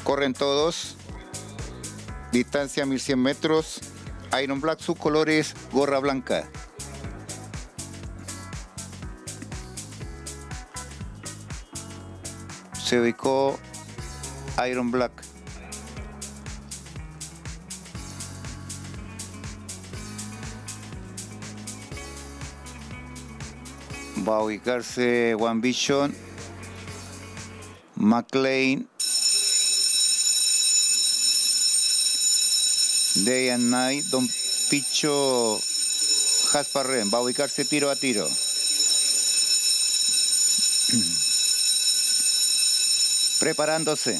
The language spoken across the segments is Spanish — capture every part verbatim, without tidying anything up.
Corren todos. Distancia mil cien metros. Iron Black, sus colores, gorra blanca. Se ubicó Iron Black. Va a ubicarse One Vision, McLean, Day and Night, Don Picho, Hasparren. Va a ubicarse tiro a tiro. Preparándose.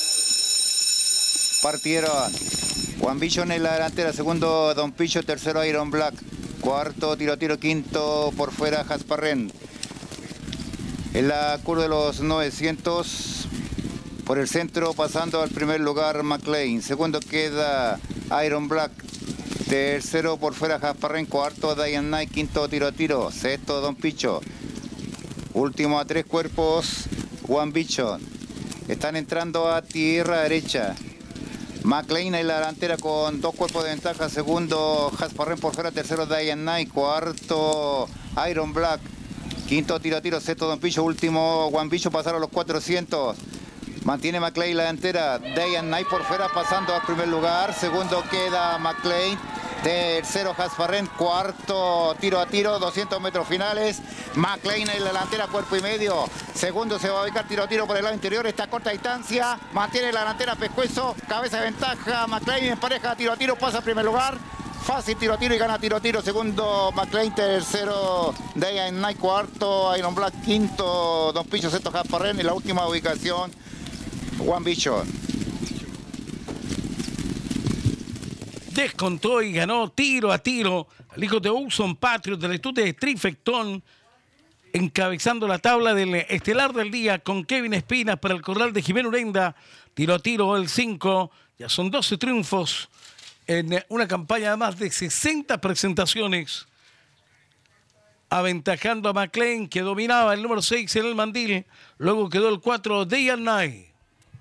Partieron. One Vision en la delantera, segundo Don Picho, tercero Iron Black. Cuarto, tiro a tiro, quinto por fuera Hasparren. En la curva de los novecientos, por el centro, pasando al primer lugar McLean. Segundo queda Iron Black. Tercero por fuera Hasparren. Cuarto Diane Knight. Quinto tiro a tiro. Sexto Don Picho. Último a tres cuerpos One Vision. Están entrando a tierra derecha. McLean en la delantera con dos cuerpos de ventaja. Segundo, Hasparren por fuera. Tercero, Diane Knight. Cuarto, Iron Black. Quinto, tiro a tiro. Sexto, Don Picho. Último, One Vision. Pasaron los cuatrocientos. Mantiene McLean la delantera. Diane Knight por fuera pasando al primer lugar. Segundo queda McLean. Tercero, Hasparren. Cuarto, tiro a tiro. doscientos metros finales. McLean en la delantera, cuerpo y medio. Segundo se va a ubicar tiro a tiro por el lado interior. Esta corta distancia. Mantiene la delantera, pescuezo. Cabeza de ventaja. McLean en pareja, tiro a tiro. Pasa al primer lugar. Fácil tiro a tiro y gana tiro a tiro. Segundo, McLean. Tercero, Day and Night. Cuarto, Iron Black. Quinto, Don Picho. Sexto, Hasparren. En la última ubicación, One Vision. Descontó y ganó tiro a tiro el hijo de Uson Patriot del Estute de Trifectón, encabezando la tabla del estelar del día con Kevin Espinas para el corral de Jimeno Urenda. Tiro a tiro el cinco. Ya son doce triunfos en una campaña de más de sesenta presentaciones, aventajando a McLean, que dominaba el número seis en el mandil. Luego quedó el cuatro, Day and Night.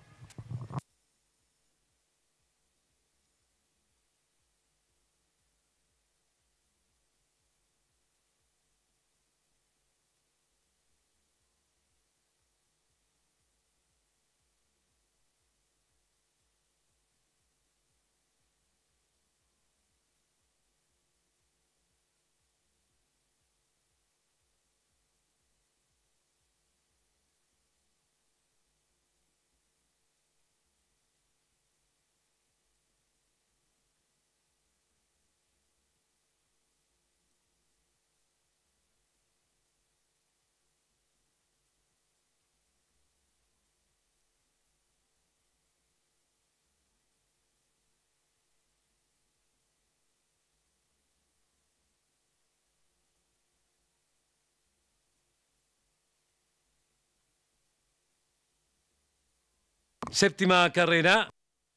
Séptima carrera.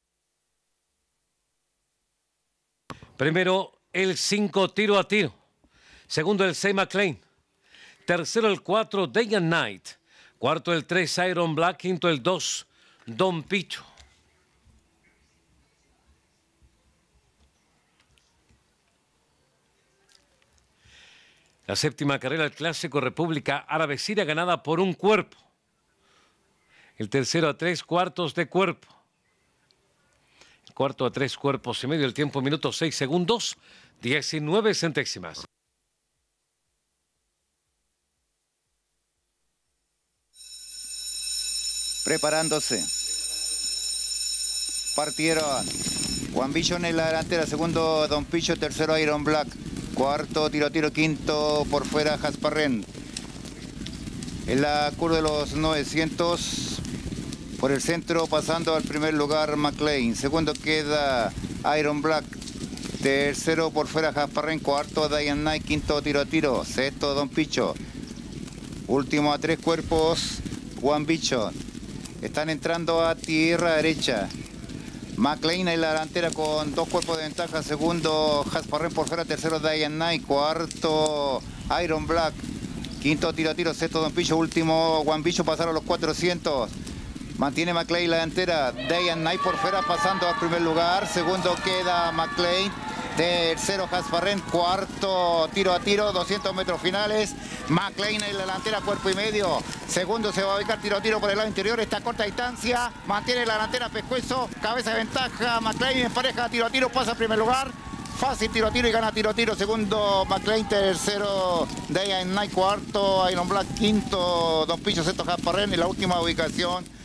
Primero el cinco, tiro a tiro. Segundo el seis, McLean. Tercero el cuatro, Day and Night. Cuarto el tres, Iron Black. Quinto el dos, Don Picho. La séptima carrera del Clásico República Árabe Siria, ganada por un cuerpo. El tercero a tres cuartos de cuerpo. El cuarto a tres cuerpos y medio. El tiempo, minutos seis segundos, diecinueve centésimas. Preparándose. Partieron. One Vision en la delantera. Segundo, Don Picho. Tercero, Iron Black. Cuarto, tiro a tiro. Quinto, por fuera, Hasparren. En la curva de los novecientos, por el centro, pasando al primer lugar McLean. Segundo queda Iron Black. Tercero por fuera Hasparren. Cuarto Diane Knight. Quinto tiro a tiro. Sexto Don Picho. Último a tres cuerpos One Vision. Están entrando a tierra derecha. McLean en la delantera con dos cuerpos de ventaja. Segundo Hasparren por fuera. Tercero Diane Knight. Cuarto Iron Black. Quinto tiro a tiro. Sexto Don Picho. Último One Vision. Pasaron los cuatrocientos. Mantiene McLean la delantera. Day and Night por fuera pasando al primer lugar. Segundo queda McLean. Tercero Hasparren. Cuarto tiro a tiro. doscientos metros finales. McLean en la delantera, cuerpo y medio. Segundo se va a ubicar tiro a tiro por el lado interior. Esta corta distancia. Mantiene la delantera Pescuezo. Cabeza de ventaja. McLean en pareja tiro a tiro. Pasa al primer lugar. Fácil tiro a tiro y gana tiro a tiro. Segundo McLean, tercero Day and Night, cuarto Iron Black, quinto Don Picho, sexto Hasparren y la última ubicación